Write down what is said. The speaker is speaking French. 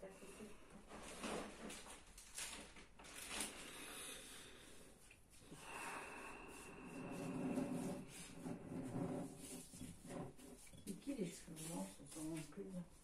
à côté. C'est qui les cheveux blancs sur son oncle?